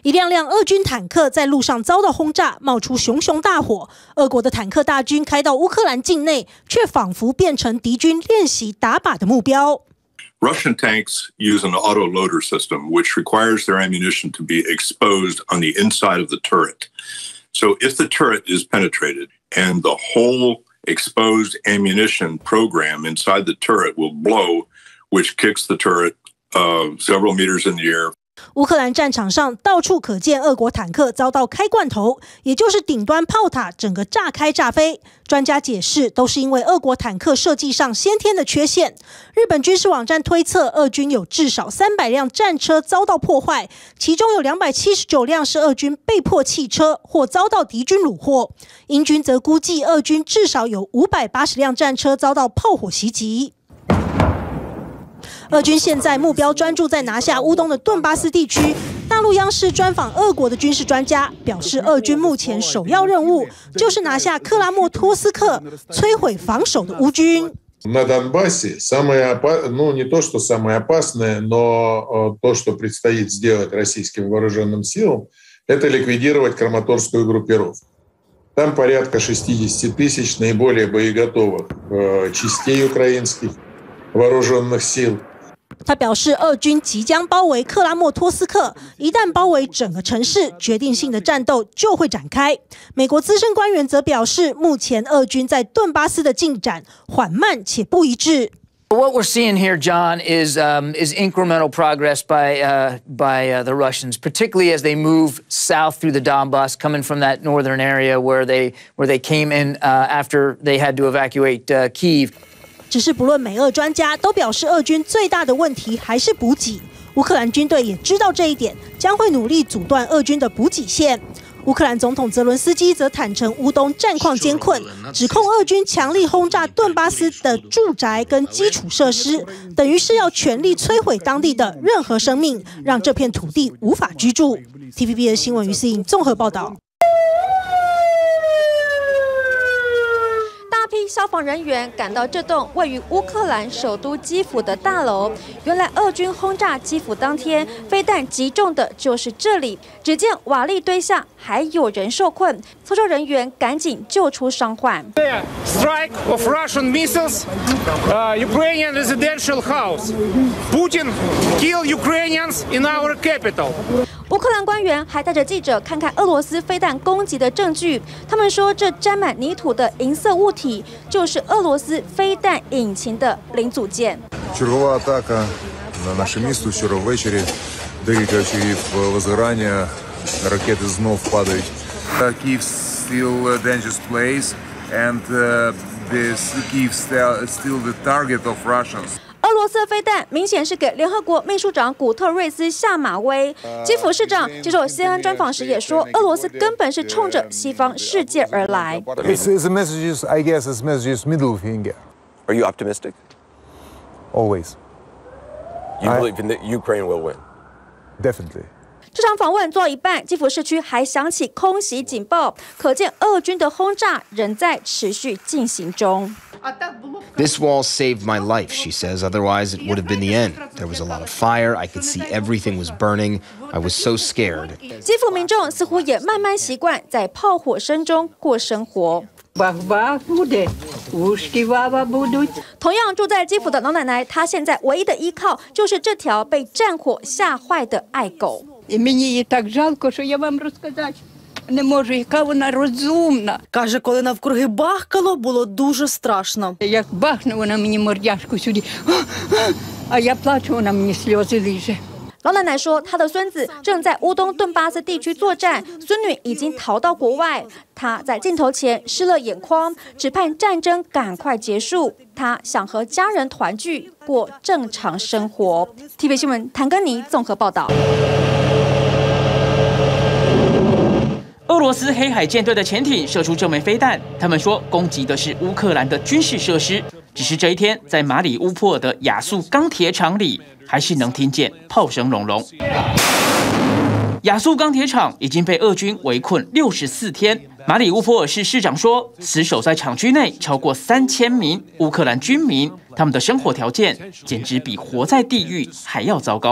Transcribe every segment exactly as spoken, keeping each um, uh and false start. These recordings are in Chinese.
一辆辆俄军坦克在路上遭到轰炸，冒出熊熊大火。俄国的坦克大军开到乌克兰境内，却仿佛变成敌军练习打靶的目标。 Russian tanks use an auto-loader system, which requires their ammunition to be exposed on the inside of the turret. So if the turret is penetrated and the whole exposed ammunition program inside the turret will blow, which kicks the turret uh, several meters in the air. 乌克兰战场上到处可见俄国坦克遭到开罐头，也就是顶端炮塔整个炸开炸飞。专家解释，都是因为俄国坦克设计上先天的缺陷。日本军事网站推测，俄军有至少三百辆战车遭到破坏，其中有两百七十九辆是俄军被迫弃车或遭到敌军虏获。英军则估计，俄军至少有五百八十辆战车遭到炮火袭击。 俄军现在目标专注在拿下乌东的顿巴斯地区。大陆央视专访俄国的军事专家，表示俄军目前首要任务就是拿下克拉莫托斯克，摧毁防守的乌军。 На Донбассе самое, ну не то что самое опасное, но то, что предстоит сделать российским вооруженным силам, это ликвидировать Краматорскую группировку. Там порядка шестидесяти тысяч наиболее боеготовых частей украинских вооруженных сил. 他表示，俄军即将包围克拉莫托斯克，一旦包围整个城市，决定性的战斗就会展开。美国资深官员则表示，目前俄军在顿巴斯的进展缓慢且不一致。 What we're seeing here, John, is um, is incremental progress by uh, by uh, the Russians, particularly as they move south through the Donbas, coming from that northern area where they where they came in uh, after they had to evacuate uh, Kyiv. 只是不论美俄专家都表示，俄军最大的问题还是补给。乌克兰军队也知道这一点，将会努力阻断俄军的补给线。乌克兰总统泽伦斯基则坦承乌东战况艰困，指控俄军强力轰炸顿巴斯的住宅跟基础设施，等于是要全力摧毁当地的任何生命，让这片土地无法居住。T V B 的新闻于思颖综合报道。 大批消防人员赶到这栋位于乌克兰首都基辅的大楼。原来，俄军轰炸基辅当天，飞弹击中的就是这里。只见瓦砾堆下还有人受困，搜救人员赶紧救出伤患。 Strike of Russian missiles, uh, Ukrainian residential house. Putin kill Ukrainians in our capital. 乌克兰官员还带着记者看看俄罗斯飞弹攻击的证据。他们说，这沾满泥土的银色物体就是俄罗斯飞弹引擎的零组件。 Чергова атака на наше місто вчора ввечері. Декілька очагів возгорання. Ракети знов падають. Kyiv still a dangerous place, and this Kyiv still the target of Russians. 俄罗斯飞弹明显是给联合国秘书长古特瑞斯下马威。基辅市长接受 C N N 专访时也说，俄罗斯根本是冲着西方世界而来。 It's the messages, I guess, it's messages middle finger. Are you optimistic? Always. You believe that Ukraine will win? Definitely. 这场访问做到一半，基辅市区还响起空袭警报，可见俄军的轰炸仍在持续进行中。 This wall saved my life, she says. Otherwise, it would have been the end. There was a lot of fire. I could see everything was burning. I was so scared. 基辅民众似乎也慢慢习惯在炮火声中过生活。同样住在基辅的老奶奶，她现在唯一的依靠就是这条被战火吓坏的爱狗。 Мені її так жалко, що я вам розказати не можу, яка вона розумна. Каже, коли навкруги бахкало, було дуже страшно. Як бахне вона мені мордяшку сюди, а я плачу, вона мені сльози ліже. 老奶奶说，她的孙子正在乌东顿巴斯地区作战，孙女已经逃到国外。她在镜头前湿了眼眶，只盼战争赶快结束。她想和家人团聚，过正常生活。T V B 新闻谭根妮综合报道。 俄罗斯黑海舰队的潜艇射出这枚飞弹，他们说攻击的是乌克兰的军事设施。只是这一天，在马里乌波尔的亚速钢铁厂里，还是能听见炮声隆隆。亚速钢铁厂已经被俄军围困六十四天。马里乌波尔市市长说，死守在厂区内超过三千名乌克兰军民，他们的生活条件简直比活在地狱还要糟糕。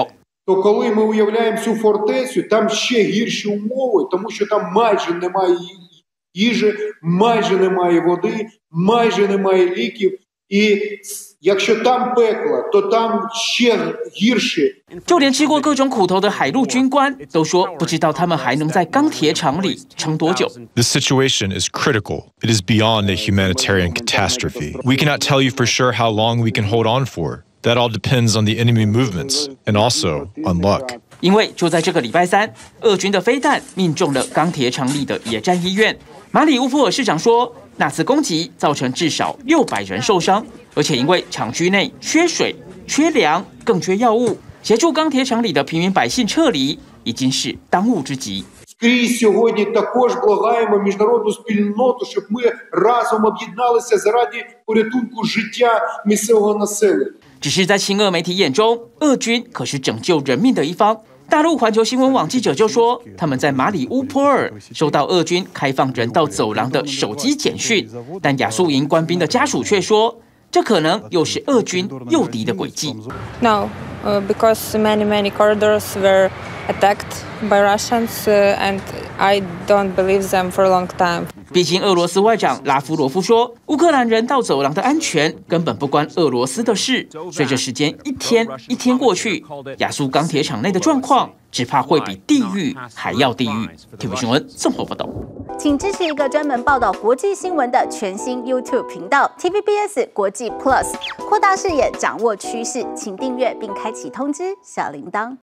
То коли ми уявляємо цю фортецю, там ще гірші умови, тому що там майже немає їжі, майже немає води, майже немає ліків. І якщо там пекло, то там ще гірше。 就连吃过各种苦头的海陆军官都说，不知道他们还能在钢铁厂里撑多久。 This situation is critical. It is beyond a humanitarian catastrophe. We cannot tell you for sure how long we can hold on for. That all depends on the enemy movements and also on luck. 因为就在这个礼拜三，俄军的飞弹命中了钢铁厂里的野战医院。马里乌波尔市长说，那次攻击造成至少六百人受伤，而且因为厂区内缺水、缺粮，更缺药物，协助钢铁厂里的平民百姓撤离已经是当务之急。 Скрізь сьогодні також благаємо міжнародну спільноту, щоб ми разом об'єдналися заради порятунку життя місцевого населення. 只是在亲俄媒体眼中，俄军可是拯救人命的一方。大陆环球新闻网记者就说，他们在马里乌波尔收到俄军开放人道走廊的手机简讯，但亚速营官兵的家属却说，这可能又是俄军诱敌的诡计。 No, uh, because many many corridors were attacked by Russians, uh, and I don't believe them for a long time. 毕竟，俄罗斯外长拉夫罗夫说，乌克兰人道走廊的安全根本不关俄罗斯的事。随着时间一天一天过去，亚速钢铁厂内的状况只怕会比地狱还要地狱。T V 新闻综合报道。 请支持一个专门报道国际新闻的全新 YouTube 频道 T V B S 国际 Plus， 扩大视野，掌握趋势，请订阅并开启通知小铃铛。